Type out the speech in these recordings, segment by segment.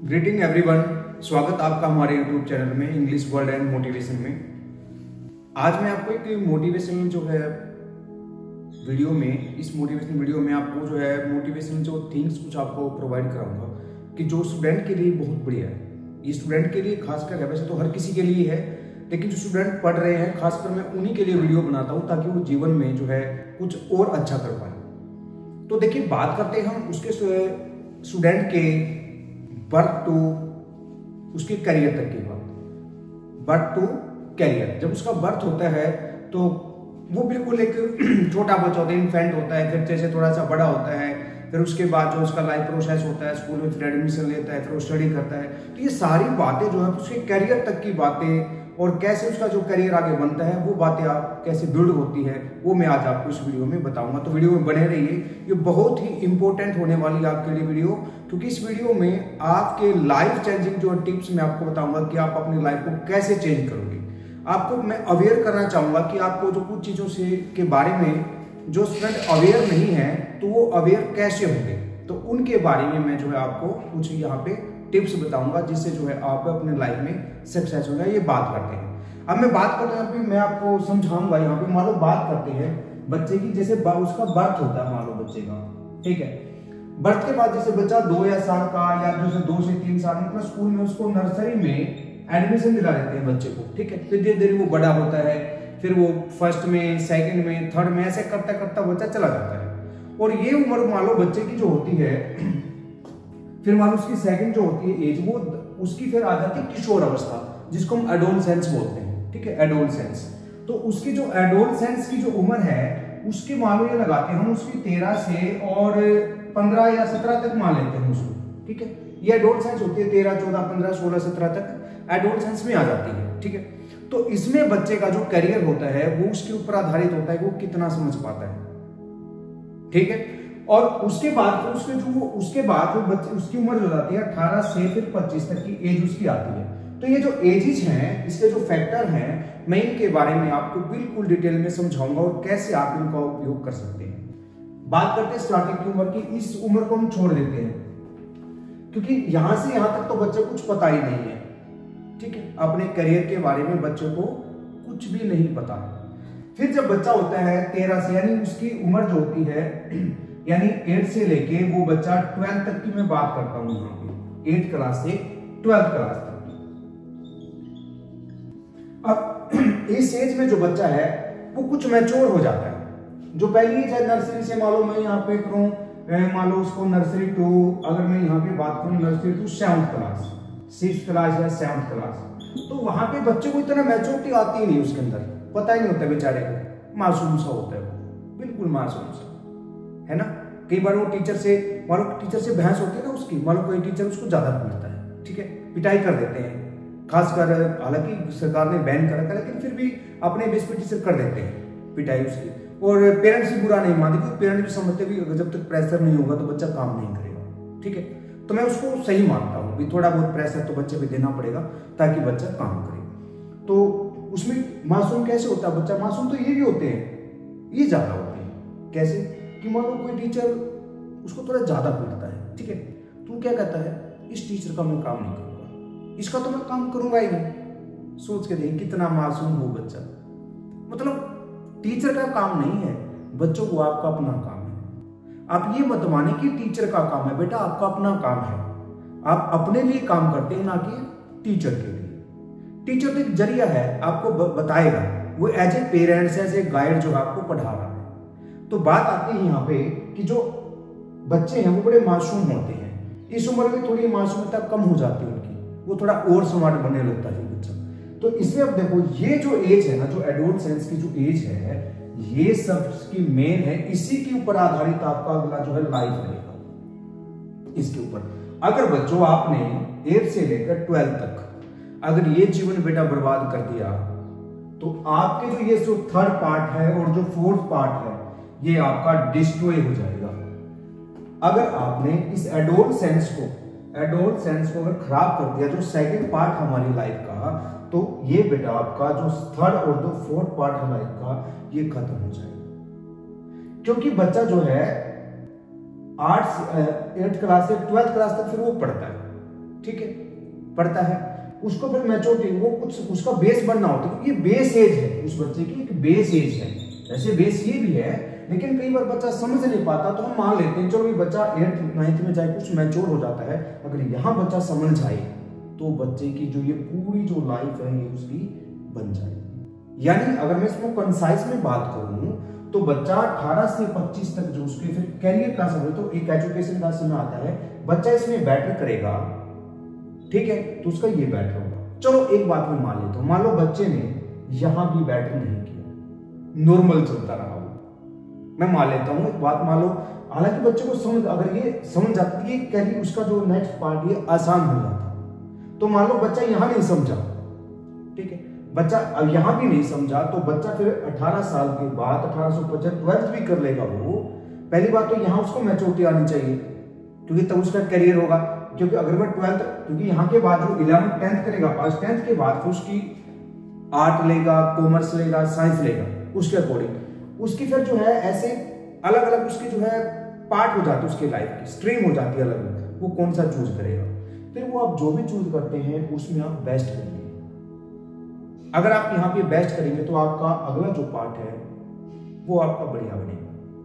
Greeting everyone, स्वागत आपका हमारे यूट्यूब चैनल में इंग्लिश वर्ड एंड मोटिवेशन में। आज मैं आपको एक मोटिवेशन जो है वीडियो में, इस मोटिवेशन वीडियो में आपको जो है मोटिवेशन जो थिंग्स कुछ आपको प्रोवाइड कराऊंगा कि जो स्टूडेंट के लिए बहुत बढ़िया है। ये स्टूडेंट के लिए खासकर है, वैसे तो हर किसी के लिए है, लेकिन जो स्टूडेंट पढ़ रहे हैं खासकर मैं उन्हीं के लिए वीडियो बनाता हूँ ताकि वो जीवन में जो है कुछ और अच्छा कर पाए। तो देखिए, बात करते हैं हम उसके स्टूडेंट के बर्थ टू उसके करियर तक की बात। बर्थ टू करियर, जब उसका बर्थ होता है तो वो बिल्कुल एक छोटा बच्चा होता है, इन्फेंट होता है, फिर जैसे थोड़ा सा बड़ा होता है, फिर उसके बाद जो उसका लाइफ प्रोसेस होता है, स्कूल में फिर एडमिशन लेता है, फिर वो स्टडी करता है। तो ये सारी बातें जो है उसके करियर तक की बातें और कैसे उसका जो करियर आगे बनता है वो बातें आप कैसे बिल्ड होती है वो मैं आज आपको इस वीडियो में बताऊंगा। तो वीडियो में बने रहिए, ये बहुत ही इंपॉर्टेंट होने वाली है आपके लिए वीडियो, क्योंकि इस वीडियो में आपके लाइफ चेंजिंग जो टिप्स मैं आपको बताऊंगा कि आप अपनी लाइफ को कैसे चेंज करोगे। आपको मैं अवेयर करना चाहूंगा कि आपको जो कुछ चीजों से के बारे में जो स्टूडेंट अवेयर नहीं है तो वो अवेयर कैसे होंगे, तो उनके बारे में मैं जो है आपको कुछ यहाँ पे टिप्स बताऊंगा जिससे जो है आप अपने लाइफ में सक्सेस होगा। ये बात करते हैं, अब मैं बात करते हैं, मैं आपको समझाऊंगा। यहाँ पे मान लो बात करते हैं बच्चे की, जैसे उसका बर्थ होता है मान लो बच्चे का, ठीक है। बर्थ के बाद जैसे बच्चा 2 साल का या जैसे 2 से 3 साल मतलब स्कूल में उसको नर्सरी में एडमिशन दिला देते हैं बच्चे को, ठीक है। फिर धीरे धीरे वो बड़ा होता है, फिर वो फर्स्ट में, सेकंड में, थर्ड में, ऐसे करता करता बच्चा चला जाता है। और ये उम्र मान लो बच्चे की जो होती है, फिर मान लो उसकी सेकंड जो होती है एज, वो उसकी फिर आ जाती है किशोर अवस्था, जिसको हम एडोलसेंस बोलते हैं, ठीक है, एडोलसेंस। तो उसकी जो एडोलसेंस की जो उम्र है उसकी मान लो ये लगाते हैं हम उसकी 13 से और 15 या 17 तक मान लेते हैं उसको, ठीक है। ये एडोलसेंस होती है 13, 14, 15, 16, 17 तक एडोलसेंस में आ जाती है, ठीक है। तो इसमें बच्चे का जो करियर होता है वो उसके ऊपर आधारित होता है कि वो कितना समझ पाता है, ठीक है। और उसके बाद उसके बाद बच्चे उसकी उम्र हो जाती है 18 से फिर 25 तक की एज उसकी आती है। तो ये जो एजेस हैं, इसके जो फैक्टर हैं, मैं इनके बारे में आपको बिल्कुल डिटेल में समझाऊंगा और कैसे आप इनका उपयोग कर सकते हैं। बात करते हैं स्टार्टिंग की उम्र की। इस उम्र को हम छोड़ देते हैं क्योंकि यहां से यहां तक तो बच्चे कुछ पता ही नहीं है, ठीक है। अपने करियर के बारे में बच्चे को कुछ भी नहीं पता। फिर जब बच्चा होता है 13 से, यानी उसकी उम्र जो होती है, यानी 8 से लेके वो बच्चा 12 तक की मैं बात करता हूं यहाँ पे, 8 क्लास से 12 क्लास तक। अब इस एज में जो बच्चा है वो कुछ मैच्योर हो जाता है। जो पहली एज है नर्सरी से, मान लो मैं यहाँ पे करूं, मान लो उसको नर्सरी टू, अगर मैं यहाँ पे बात करूं nursery to 7th class, 6th class या 7th क्लास, तो वहां पे बच्चे को इतना मैच्योरिटी आती ही नहीं, उसके अंदर पता ही नहीं होता बेचारे को, मासूम सा होता है वो, बिल्कुल मासूम सा, है ना। कई बार वो टीचर से बहस होती है ना उसकी, मान लो कोई टीचर उसको ज्यादा पढ़ता है, ठीक है, पिटाई कर देते हैं, खासकर हालांकि सरकार ने बैन कर रखा है लेकिन फिर भी अपने बेस पे टीचर कर देते हैं पिटाई उसकी। और पेरेंट्स भी बुरा नहीं मानते, क्योंकि पेरेंट्स भी समझते भी जब तक प्रेशर नहीं होगा तो बच्चा काम नहीं करेगा, ठीक है। तो मैं उसको सही मानता हूँ भी थोड़ा बहुत प्रेशर तो बच्चे पे देना पड़ेगा ताकि बच्चा काम करे। तो उसमें मासूम कैसे होता है बच्चा? मासूम तो ये भी होते हैं, ये ज्यादा होते हैं। कैसे कि मान लो कोई टीचर उसको थोड़ा ज्यादा पीटता है, ठीक है, तो क्या कहता है, इस टीचर का मैं काम नहीं करूंगा, इसका तो मैं काम करूंगा ही नहीं। सोच के देखिए कितना मासूम हो बच्चा। मतलब टीचर का काम नहीं है, बच्चों को आपका अपना काम है। आप ये मत माने कि टीचर का काम है, बेटा आपका अपना काम है। आप अपने लिए काम करते हैं, ना कि टीचर के लिए। टीचर तो एक जरिया है, आपको बताएगा, वो as a parents, as a guide जो आपको पढ़ा रहा है। तो बात आती है यहाँ पे कि जो बच्चे हैं वो बड़े मासूम होते हैं। इस उम्र में थोड़ी मासूमियता कम हो जाती है उनकी, वो थोड़ा और स्मार्ट बनने लगता है बच्चा। तो इसमें अब देखो, ये जो एज है ना, जो एडोलसेंस की जो एज है, ये सब की मेन है, इसी के ऊपर आधारित आपका अगला जो है लाइफ रहेगा। इसके ऊपर अगर बच्चों आपने 8 से लेकर 12 तक अगर ये जीवन बेटा बर्बाद कर दिया, तो आपके जो ये जो 3rd पार्ट है और जो 4th पार्ट है, ये आपका डिस्ट्रॉय हो जाएगा। अगर आपने इस एडोलसेंस को अगर खराब कर दिया, जो 2nd पार्ट हमारी लाइफ का, तो ये बेटा आपका जो 3rd और जो 4th पार्ट है लाइफ का, ये खत्म हो जाएगा। क्योंकि बच्चा जो है 8 क्लास से 12th क्लास तक फिर वो पढ़ता है, ठीक है, पढ़ता है, उसको फिर मैच्योरिटी, वो कुछ उसका बेस बनना होता है, क्योंकि ये बेस एज है उस बच्चे की, एक बेस एज है। ऐसे बेस ये भी है, लेकिन कई बार बच्चा समझ नहीं पाता, तो हम मान लेते हैं चलो ये बच्चा 8th 9th में जाए कुछ मैच्योर हो जाता है। अगर यहाँ बच्चा समझ जाए तो बच्चे की जो ये पूरी जो लाइफ है ये उसकी बन जाएगी। यानी अगर मैं इसको कंसाइज में बात करूं तो बच्चा 18 से 25 तक जो उसके फिर कैरियर का समय, तो एक एजुकेशन का समय आता है, बच्चा इसमें बेटर करेगा, ठीक है, तो उसका ये बेटर होगा। चलो एक बात मैं मान लेता हूं, मान लो बच्चे ने यहां भी बेटर नहीं किया, नॉर्मल चलता रहा, मैं मान लेता हूं एक बात, मान लो हालांकि बच्चे को समझ, अगर ये समझ जाता है, ये कैरियर उसका जो नेक्स्ट पार्ट ये आसान हो जाता, तो मान लो बच्चा यहां नहीं समझा, ठीक है, बच्चा अब यहां भी नहीं समझा, तो बच्चा फिर 18 साल के बाद 1850 12th भी कर लेगा वो। पहली बात तो यहां उसको मैच्योरिटी आनी चाहिए, क्योंकि तब उसका करियर होगा। क्योंकि अगर वह 12th, क्योंकि यहाँ के बाद जो 11th 10th करेगा, आज 10th के बाद फिर उसकी आर्ट लेगा, कॉमर्स लेगा, साइंस लेगा, उसके अकॉर्डिंग उसकी फिर जो है ऐसे अलग अलग उसकी जो है पार्ट हो जाती है, उसकी लाइफ की स्ट्रीम हो जाती है अलग अलग, वो कौन सा चूज करेगा। फिर वो आप जो भी चूज करते हैं उसमें आप बेस्ट करिए। अगर आप यहाँ पे बेस्ट करेंगे तो आपका अगला जो पार्ट है वो आपका बढ़िया बनेगा।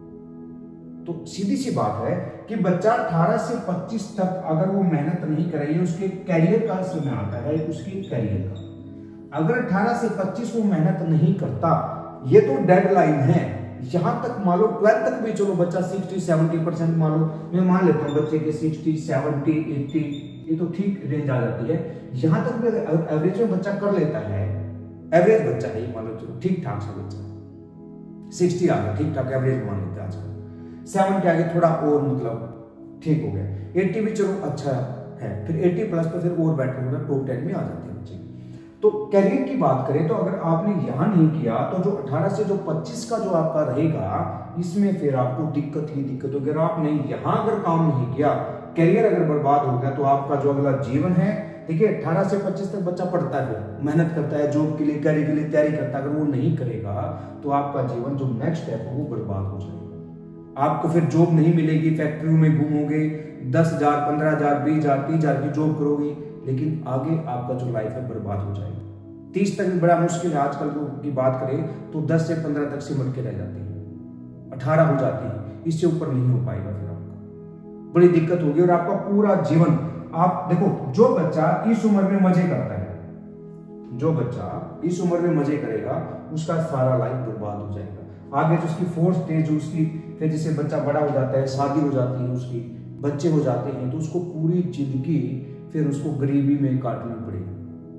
तो सीधी सी बात है कि बच्चा 18 से 25 तक अगर वो मेहनत नहीं करेगी, उसके कैरियर का समय आता है, उसके कैरियर का, अगर 18 से 25 वो मेहनत नहीं करता, ये तो डेडलाइन है। यहां तक मान लो 12th तक भी चलो बच्चा 60-70% मान लो, मैं मान लेता हूं बच्चे के 60-70-80 ये तो ठीक रेंज आ जाती है। यहां तक भी अगर एवरेज में बच्चा कर लेता है, एवरेज बच्चा है मान लो, चलो ठीक ठाक सा बच्चा 60 आ गया, ठीक ठाक एवरेज मान लेते हैं आजकल, 70 आगे थोड़ा और मतलब ठीक हो गया, 80 भी चलो अच्छा है, फिर 80 प्लस तो फिर और बेटर होगा, टॉप 10 में आ जाते हैं बच्चे। तो कैरियर की बात करें तो अगर आपने यहां नहीं किया तो जो 18 से जो 25 का जो आपका रहेगा, इसमें फिर आपको दिक्कत ही दिक्कत होगी। अगर आपने यहां अगर काम नहीं किया, कैरियर अगर बर्बाद हो गया, तो आपका जो अगला जीवन है, देखिए 18 से 25 तक बच्चा पढ़ता है, मेहनत करता है, जॉब के लिए कैरियर के लिए तैयारी करता है, अगर वो नहीं करेगा तो आपका जीवन जो नेक्स्ट स्टेप है वो बर्बाद हो जाएगा। आपको फिर जॉब नहीं मिलेगी, फैक्ट्रियों में घूमोगे, 10,000 15,000 20,000 30,000 की जॉब करोगे, लेकिन आगे आपका जो लाइफ है बर्बाद हो जाएगा। 30 तक भी बड़ा मुश्किल है, आजकल की बात करें तो 10 से 15 तक सिमट के रह जाते हैं, 18 हो जाती है, इससे ऊपर नहीं हो पाएगा, फिर आपका बड़ी दिक्कत होगी और आपका पूरा जीवन। आप देखो, जो बच्चा इस उम्र में मजे करता है, जो बच्चा इस उम्र में मजे करेगा, उसका सारा लाइफ बर्बाद हो जाएगा। आगे जो उसकी फोर्थ स्टेज, उसकी फिर जैसे बच्चा बड़ा हो जाता है, शादी हो जाती है उसकी, बच्चे हो जाते हैं, तो उसको पूरी जिंदगी फिर उसको गरीबी में काटनी पड़ेगी,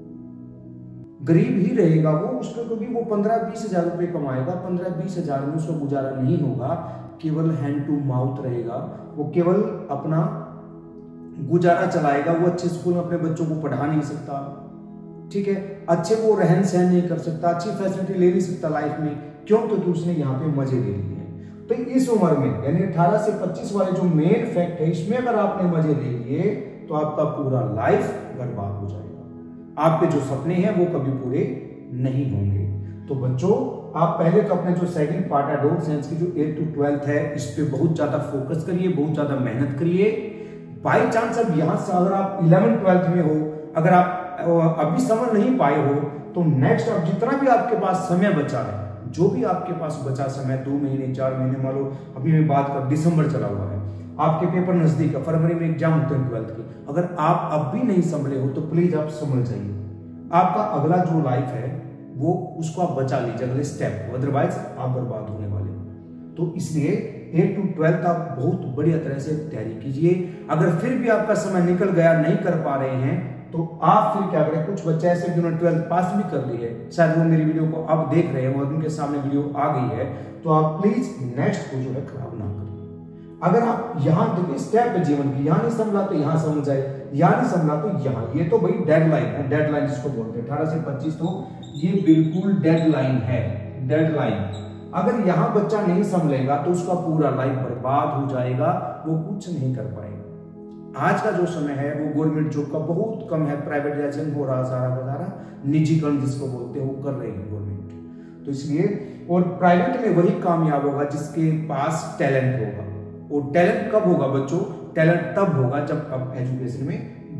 गरीब ही रहेगा वो उसका, क्योंकि वो 15-20 हजार रुपए कमाएगा, 15-20 हजार में उसका गुजारा नहीं होगा, केवल हैंड टू माउथ रहेगा, वो केवल अपना गुजारा चलाएगा, वो अच्छे स्कूल में अपने बच्चों को पढ़ा नहीं सकता, ठीक है, अच्छे वो रहन सहन नहीं कर सकता, अच्छी फैसिलिटी ले नहीं सकता लाइफ में, क्यों? क्योंकि उसने यहाँ पे मजे ले लिए हैं। तो इस उम्र में यानी 18 से 25 वाले जो मेन फैक्ट है, इसमें अगर आपने मजे ले लिए तो आपका पूरा लाइफ बर्बाद हो जाएगा, आपके जो सपने हैं वो कभी पूरे नहीं होंगे। तो बच्चों, आप पहले तो अपने जो सेकंड पार्ट है एडोलसेंस की जो 8 to 12 है, इस पे बहुत ज्यादा फोकस करिए, बहुत ज्यादा मेहनत करिए। बाई चांस अब यहां से अगर आप 11th 12th में हो, अगर आप अभी समझ नहीं पाए हो, तो नेक्स्ट अब जितना भी आपके पास समय बचा है, जो भी आपके पास बचा समय, 2 महीने 4 महीने, मान लो अभी मैं बात कर दिसंबर चला हुआ है, आपके पेपर नजदीक है, फरवरी में एग्जाम होते हैं 12th के, अगर आप अब भी नहीं संभले हो तो प्लीज आप संभल जाइए। आपका अगला जो लाइफ है वो उसको आप बचा लीजिए, अगले स्टेप को, अदरवाइज आप बर्बाद होने वाले हो। तो इसलिए 8 to 12 आप बहुत बढ़िया तरह से तैयारी कीजिए। अगर फिर भी आपका समय निकल गया, नहीं कर पा रहे हैं, तो आप फिर क्या करें, कुछ बच्चे ऐसे जिन्होंने 12th पास भी कर ली है, शायद वो मेरी वीडियो को अब देख रहे हैं और उनके सामने वीडियो आ गई है, तो आप प्लीज नेक्स्ट को जो है खराब ना करें। अगर आप यहां देखिए स्टेप है जीवन की, यहां नहीं संभला तो यहां समझ जाए, यहां नहीं संभला तो यहां, ये तो भाई डेडलाइन है, डेडलाइन जिसको बोलते हैं 18 से 25, तो ये बिल्कुल डेडलाइन है, डेडलाइन। अगर यहां बच्चा नहीं संभलेगा तो उसका पूरा लाइफ बर्बाद हो जाएगा, वो कुछ नहीं कर पाएगा। आज का जो समय है वो गवर्नमेंट जॉब का बहुत कम है, प्राइवेटाइजेशन हो रहा सारा का सारा, निजीकरण जिसको बोलते हैं वो कर रही है गवर्नमेंट। तो इसलिए, और प्राइवेट में वही कामयाब होगा जिसके पास टैलेंट होगा। और टैलेंट कब होगा बच्चों? टैलेंट तब होगा जब आप एजुकेशन में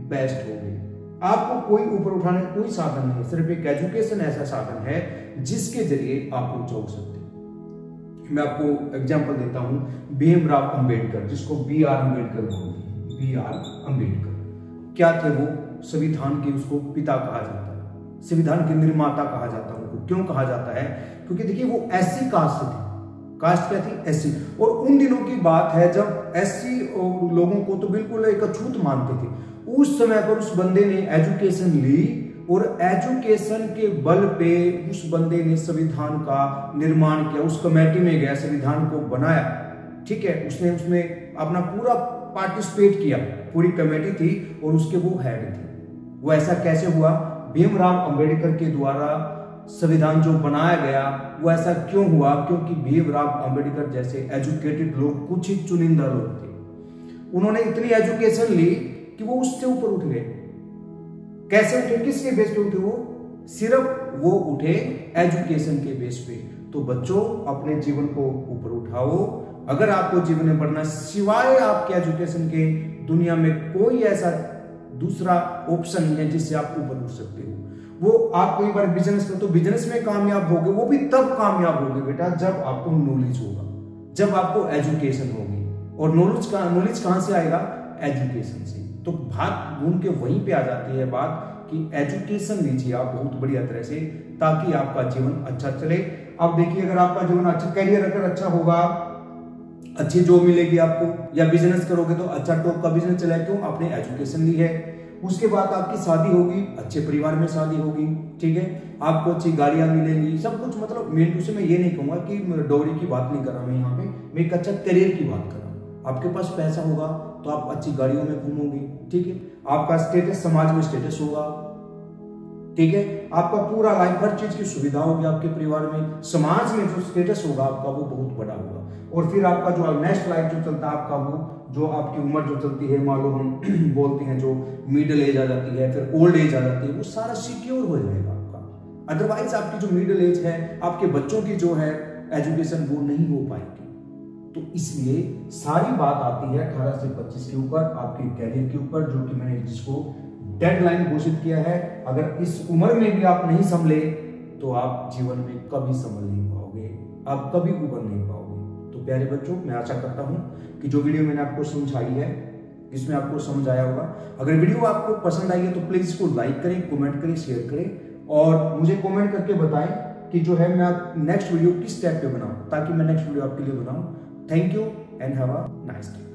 बेस्ट होगे। आपको कोई ऊपर उठाने का कोई साधन नहीं, सिर्फ एक एजुकेशन ऐसा साधन है जिसके जरिए आप ऊंचा उठ सकते हैं। मैं आपको एग्जांपल देता हूं, भीमराव अंबेडकर, जिसको बी.आर. अंबेडकर बोलते हैं। बी.आर. अंबेडकर क्या थे? वो संविधान के उसको पिता कहा जाता है, संविधान के निर्माता कहा जाता है। उनको क्यों कहा जाता है? क्योंकि देखिए वो एससी कास्ट थी। कास्ट क्या थी? एससी। और उन दिनों की बात है जब एससी लोगों को तो बिल्कुल एक अछूत मानते थे। उस समय पर उस बंदे ने एजुकेशन ली और एजुकेशन के बल पे उस बंदे ने संविधान का निर्माण किया। उस कमेटी में गया, संविधान को बनाया, ठीक है। उसने उसमें अपना पूरा पार्टिसिपेट किया, पूरी कमेटी थी और उसके वो हेड थे। वो ऐसा कैसे हुआ? भीमराव अंबेडकर के द्वारा संविधान जो बनाया गया वो ऐसा क्यों हुआ? क्योंकि भीमराव अंबेडकर जैसे एजुकेटेड लोग, कुछ ही चुनिंदा लोग थे, उन्होंने इतनी एजुकेशन ली कि वो उससे ऊपर उठ गए। कैसे उठे? किसके बेस पे उठे? वो सिर्फ वो उठे एजुकेशन के बेस पे। तो बच्चों, अपने जीवन को ऊपर उठाओ। अगर आपको जीवन में बढ़ना, सिवाय आपके एजुकेशन के दुनिया में कोई ऐसा दूसरा ऑप्शन नहीं है जिससे आप ऊपर उठ सकते हो। वो आप कोई बार बिजनेस करो तो बिजनेस में कामयाब होगे, वो भी तब कामयाब होगे बेटा जब आपको नॉलेज होगा, जब आपको एजुकेशन होगी। और नॉलेज कहां से आएगा? एजुकेशन से। तो बात घूम के वहीं पे आ जाती है बात कि एजुकेशन लीजिए आप बहुत बढ़िया तरह से, ताकि आपका जीवन अच्छा चले। अब देखिए, अगर आपका जीवन अच्छा, करियर अगर अच्छा होगा, अच्छी जॉब मिलेगी आपको, या बिजनेस करोगे तो अच्छा टॉप का बिजनेस चला। क्यों? आपने एजुकेशन ली है। उसके बाद आपकी शादी होगी, अच्छे परिवार में शादी होगी, ठीक है। आपको अच्छी गाड़ियां मिलेंगी, सब कुछ। मतलब मेन टू से मैं ये नहीं कहूंगा कि डॉरी की बात नहीं कर रहा मैं यहाँ पे, मैं एक अच्छा करियर की बात कर रहा हूँ। आपके पास पैसा होगा तो आप अच्छी गाड़ियों में घूमोगे, ठीक है। आपका स्टेटस, समाज में स्टेटस होगा, ठीक है। आपका पूरा लाइफ, हर चीज की सुविधा होगी आपके परिवार में, समाज में जो स्टेटस होगा आपका वो बहुत बड़ा होगा। और फिर आपका जो नेक्स्ट लाइफ जो चलता है आपका, वो जो आपकी उम्र जो चलती है, मान लो हम बोलते हैं जो मिडिल एज आ जाती है, फिर ओल्ड एज आ जाती है, वो सारा सिक्योर हो जाएगा आपका। अदरवाइज आपकी जो मिडिल एज है, आपके बच्चों की जो है एजुकेशन, वो नहीं हो पाएगी। तो इसलिए सारी बात आती है 18 से 25 के ऊपर, आपके कैरियर के ऊपर, जो कि मैंने जिसको डेडलाइन घोषित किया है। अगर इस उम्र में भी आप नहीं संभले तो आप जीवन में कभी संभल नहीं पाओगे, आप कभी उबर नहीं पाओगे। तो प्यारे बच्चों, मैं आशा करता हूं कि जो वीडियो मैंने आपको समझाई है, इसमें आपको समझ आया होगा। अगर वीडियो आपको पसंद आई है तो प्लीज इसको लाइक करें, कमेंट करें, शेयर करें और मुझे कमेंट करके बताएं कि जो है मैं नेक्स्ट वीडियो किस टाइप पे बनाऊं, ताकि मैं नेक्स्ट वीडियो आपके लिए बनाऊं। Thank you and have a nice day.